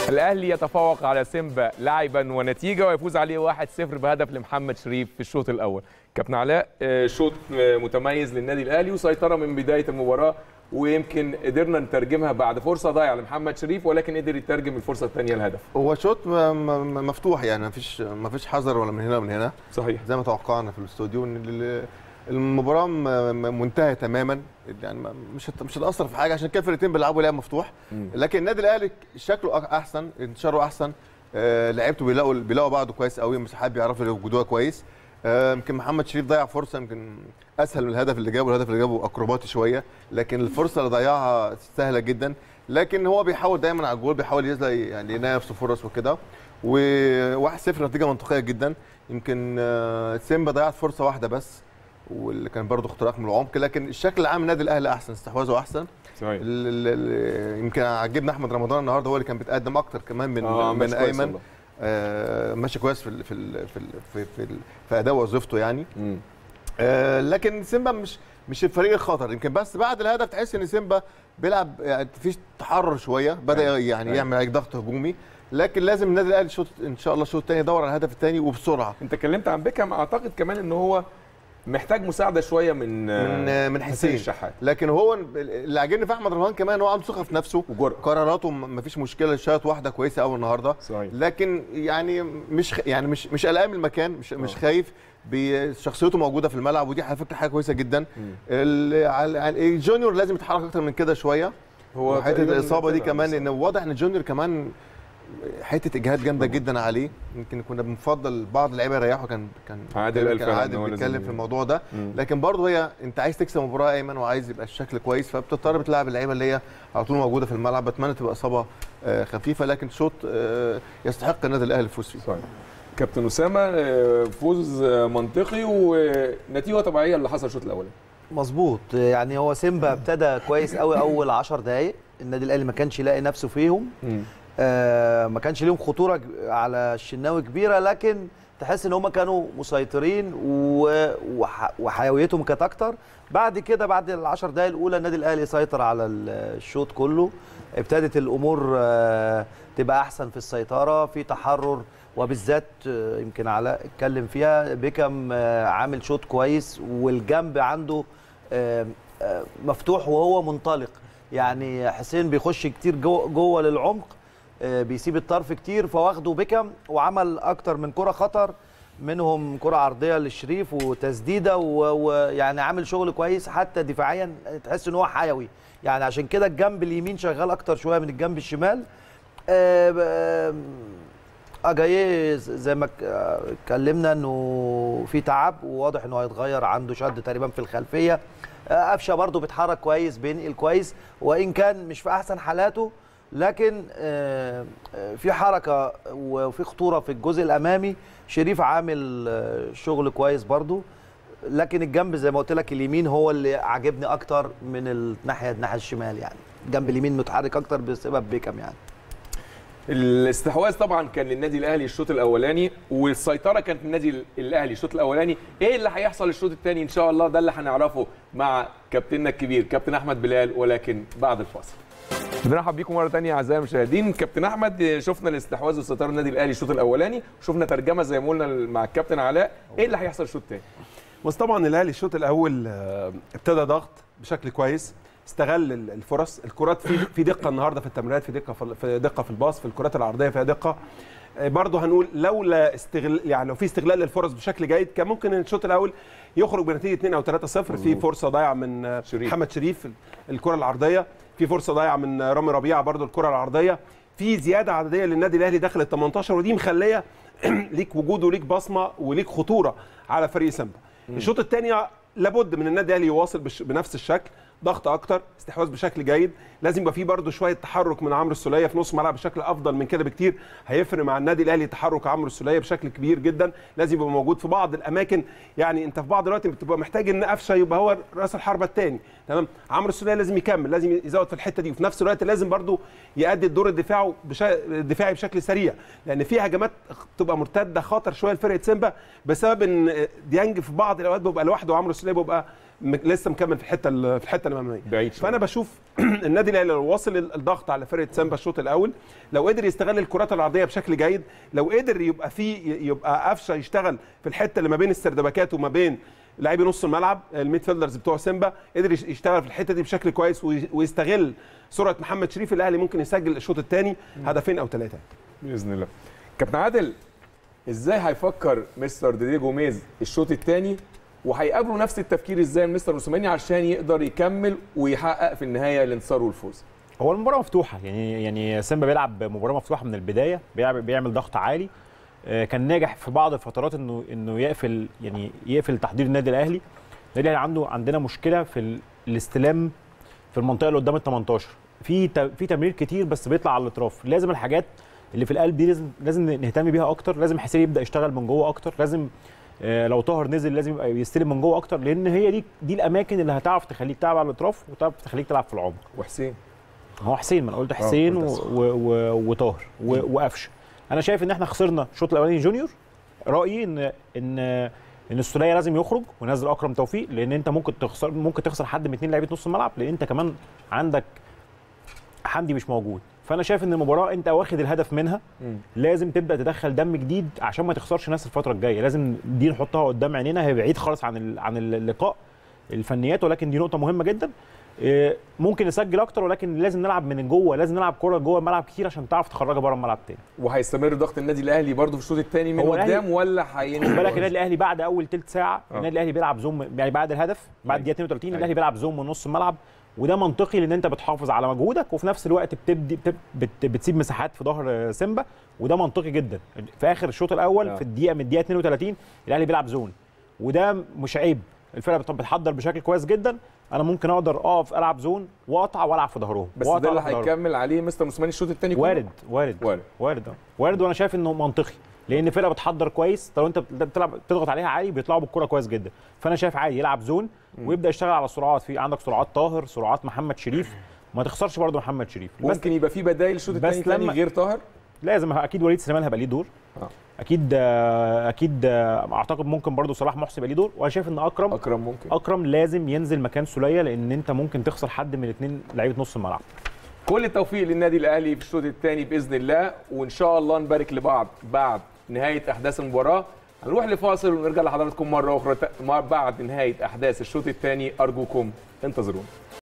الأهلي يتفوق على سيمبا لاعبا ونتيجة ويفوز عليه 1-0 بهدف لمحمد شريف في الشوط الأول. كابتن علاء، شوط متميز للنادي الأهلي وسيطرة من بداية المباراة، ويمكن قدرنا نترجمها بعد فرصة ضايعة لمحمد شريف، ولكن قدر يترجم الفرصة الثانية لهدف. هو شوط مفتوح، يعني ما فيش حذر ولا من هنا ومن هنا. صحيح. زي ما توقعنا في الاستوديو ان المباراة منتهية تماما، يعني مش هتأثر في حاجة، عشان كده الفرقتين بيلعبوا لعب مفتوح. لكن النادي الأهلي شكله أحسن، انتشاره أحسن، لعيبته بيلاقوا بعضه كويس قوي، مساحات بيعرفوا يوجدوها كويس. يمكن محمد شريف ضيع فرصة يمكن أسهل من الهدف اللي جابه، الهدف اللي جابه أكروباتي شوية، لكن الفرصة اللي ضيعها سهلة جدا. لكن هو بيحاول دايما على الجول، بيحاول يلاقي يعني يلاقي نفسه فرص وكده. و1-0 نتيجة منطقية جدا. يمكن سيمبا ضيعت فرصة واحدة بس، واللي كان برضه اختراق من العمق، لكن الشكل العام النادي الاهلي احسن، استحواذه احسن. صحيح. يمكن عجبنا احمد رمضان النهارده، هو اللي كان بيتقدم اكتر كمان من ايمن. ماشي كويس في اداء وظيفته يعني. لكن سيمبا مش الفريق الخطر، يمكن بس بعد الهدف تحس ان سيمبا بيلعب يعني في تحرر شويه، بدا يعني يعمل عليك ضغط هجومي، لكن لازم النادي الاهلي ان شاء الله الشوط الثاني يدور على الهدف الثاني وبسرعه. انت اتكلمت عن بيكهام، اعتقد كمان ان هو محتاج مساعده شويه من حسين الشحات. لكن هو اللي عاجبني في احمد رمضان كمان هو عنده ثقه في نفسه، قراراته ما فيش مشكله، شاط واحده كويسه قوي النهارده. صحيح. لكن يعني مش قلقان من المكان، مش خايف، شخصيته موجوده في الملعب، ودي على فكره حاجه كويسه جدا. الجونيور لازم يتحرك اكتر من كده شويه. هو حته الاصابه دي كمان، ان واضح ان الجونيور كمان حته اجهاد جامده جدا عليه. يمكن كنا بنفضل بعض اللعيبه يريحوا، كان عادل بيتكلم في الموضوع ده. لكن برضه هي انت عايز تكسب مباراه ايمن، وعايز يبقى الشكل كويس، فبتضطر بتلعب اللعيبه اللي هي على طول موجوده في الملعب. بتمنى تبقى اصابه خفيفه، لكن شوط يستحق النادي الاهلي الفوز فيه. صحيح. كابتن اسامه، فوز منطقي ونتيجه طبيعيه اللي حصل الشوط الاولاني. مظبوط، يعني هو سيمبا ابتدى كويس قوي اول 10 دقائق، النادي الاهلي ما كانش يلاقي نفسه فيهم. ما كانش ليهم خطوره على الشناوي كبيره، لكن تحس ان هم كانوا مسيطرين وحيويتهم كانت اكتر. بعد كده بعد ال10 دقائق الاولى النادي الاهلي سيطر على الشوط كله، ابتدت الامور تبقى احسن في السيطره، في تحرر، وبالذات يمكن علاء اتكلم فيها، بيكهام عامل شوط كويس، والجنب عنده مفتوح وهو منطلق. يعني حسين بيخش كتير جوه للعمق، بيسيب الطرف كتير، فواخده بيكهام وعمل اكتر من كره خطر، منهم كره عرضيه للشريف وتسديده، ويعني عامل شغل كويس حتى دفاعيا، تحس ان هو حيوي. يعني عشان كده الجنب اليمين شغال اكتر شويه من الجنب الشمال. اجاييه زي ما اتكلمنا انه في تعب، وواضح انه هيتغير، عنده شد تقريبا في الخلفيه. قفشه برضه بيتحرك كويس، بينقل كويس، وان كان مش في احسن حالاته، لكن في حركه وفي خطوره في الجزء الامامي. شريف عامل شغل كويس برضه، لكن الجنب زي ما قلت لك اليمين هو اللي عاجبني اكتر من الناحيه الشمال، يعني الجنب اليمين متحرك اكتر بسبب بيكهام. يعني الاستحواذ طبعا كان للنادي الاهلي الشوط الاولاني، والسيطره كانت للنادي الاهلي الشوط الاولاني. ايه اللي هيحصل الشوط الثاني ان شاء الله؟ ده اللي هنعرفه مع كابتننا الكبير كابتن احمد بلال، ولكن بعد الفاصل. بنرحب بيكم مره ثانيه اعزائي المشاهدين. كابتن احمد، شفنا الاستحواذ والسيطره للنادي الاهلي الشوط الاولاني، وشفنا ترجمه زي ما قلنا مع الكابتن علاء. ايه اللي هيحصل الشوط الثاني؟ بس طبعا الاهلي الشوط الاول ابتدى ضغط بشكل كويس، استغل الفرص، الكرات في دقه النهارده في التمريرات، في دقه في الباص، في الكرات العرضيه فيها دقه. برضه هنقول لولا يعني لو في استغلال للفرص بشكل جيد كان ممكن الشوط الاول يخرج بنتيجه 2 أو 3-0. في فرصه ضايعه من محمد شريف الكره العرضيه، في فرصه ضايعه من رامي ربيعه برضه الكره العرضيه، في زياده عدديه للنادي الاهلي داخل ال 18، ودي مخليه ليك وجود وليك بصمه وليك خطوره على فريق سيمبا. الشوط الثاني لابد من النادي الاهلي يواصل بنفس الشكل، ضغط اكتر، استحواذ بشكل جيد. لازم يبقى فيه برده شويه تحرك من عمرو السوليه في نص ملعب بشكل افضل من كده بكتير، هيفرق مع النادي الاهلي تحرك عمرو السوليه بشكل كبير جدا. لازم يبقى موجود في بعض الاماكن، يعني انت في بعض الوقت بتبقى محتاج ان قفشه يبقى هو راس الحربه الثاني، تمام. عمرو السوليه لازم يكمل، لازم يزود في الحته دي، وفي نفس الوقت لازم برده يؤدي الدور الدفاعي بشكل سريع، لان في هجمات تبقى مرتده خطر شويه لفرقه سيمبا بسبب ان ديانج في بعض الاوقات بيبقى لوحده، وعمرو السوليه بيبقى لسه مكمل في الحته الاماميه بعيد شوية. فانا بشوف النادي الاهلي لو واصل الضغط على فرقه سامبا الشوط الاول، لو قدر يستغل الكرات العرضيه بشكل جيد، لو قدر يبقى قفشه يشتغل في الحته اللي ما بين السردباكات وما بين لاعبي نص الملعب الميد فيلدرز بتوع سيمبا، قدر يشتغل في الحته دي بشكل كويس ويستغل سرعه محمد شريف، الاهلي ممكن يسجل الشوط الثاني هدفين او 3 باذن الله. كابتن عادل، ازاي هيفكر مستر ديدي جوميز الشوط الثاني، وهيقابلوا نفس التفكير ازاي مستر موسيماني عشان يقدر يكمل ويحقق في النهايه الانتصار والفوز؟ هو المباراه مفتوحه، يعني سيمبا بيلعب مباراه مفتوحه من البدايه، بيعمل ضغط عالي. كان ناجح في بعض الفترات انه يقفل تحضير النادي الاهلي. النادي الاهلي عندنا مشكله في الاستلام في المنطقه اللي قدام ال 18، في تمرير كتير بس بيطلع على الاطراف. لازم الحاجات اللي في القلب دي لازم نهتم بيها اكتر، لازم حسين يبدا يشتغل من جوه اكتر، لازم لو طاهر نزل لازم يبقى يستلم من جوه اكتر، لان هي دي الاماكن اللي هتعرف تخليك تلعب على الاطراف وتعرف تخليك تلعب في العمق. وحسين، هو حسين، ما انا قلت حسين وطاهر وقفشه. انا شايف ان احنا خسرنا الشوط الاولاني جونيور. رايي ان السوليه لازم يخرج وينزل اكرم توفيق، لان انت ممكن تخسر حد من 2 لعيبه نص الملعب، لان انت كمان عندك حمدي مش موجود. فانا شايف ان المباراه انت واخد الهدف منها، لازم تبدا تدخل دم جديد عشان ما تخسرش ناس الفتره الجايه. لازم دي نحطها قدام عينينا، هي بعيد خالص عن اللقاء الفنيات، ولكن دي نقطه مهمه جدا. ممكن نسجل اكتر، ولكن لازم نلعب من جوه، لازم نلعب كره جوه الملعب كتير عشان تعرف تخرجها بره الملعب تاني. وهيستمر ضغط النادي الاهلي برضه في الشوط الثاني من قدام ولا هينزل؟ بالك النادي الاهلي بعد اول ثلث ساعه النادي الاهلي بيلعب زوم، يعني بعد الهدف بعد دقيقه 32 الاهلي بيلعب زوم من نص الملعب، وده منطقي لان انت بتحافظ على مجهودك وفي نفس الوقت بتسيب مساحات في ظهر سيمبا، وده منطقي جدا. في اخر الشوط الاول في الدقيقه من الدقيقه 32 الاهلي بيلعب زون، وده مش عيب. الفرقه بتحضر بشكل كويس جدا. انا ممكن اقدر اقف العب زون واقطع والعب في ظهرهم، بس ده اللي هيكمل عليه مستر موسيماني الشوط الثاني كله. وارد وانا شايف انه منطقي، لان فرقه بتحضر كويس. لو انت بتلعب تضغط عليها عالي بيطلعوا بالكره كويس جدا. فانا شايف عادي يلعب زون ويبدا يشتغل على السرعات. في عندك سرعات طاهر، سرعات محمد شريف، ما تخسرش برده محمد شريف. ممكن يبقى في بدايل الشوط الثاني غير طاهر. لازم اكيد وليد سليمان هيبقى ليه دور. اكيد اعتقد ممكن برضو صلاح محسن يبقى ليه دور. وانا شايف ان اكرم لازم ينزل مكان سوليه، لان انت ممكن تخسر حد من 2 لعيبه نص الملعب. كل التوفيق للنادي الاهلي في الشوط الثاني باذن الله، وان شاء الله نبارك لبعض بعد نهايه احداث المباراه. هنروح لفاصل ونرجع لحضراتكم مره اخرى بعد نهايه احداث الشوط الثاني. ارجوكم انتظرونا.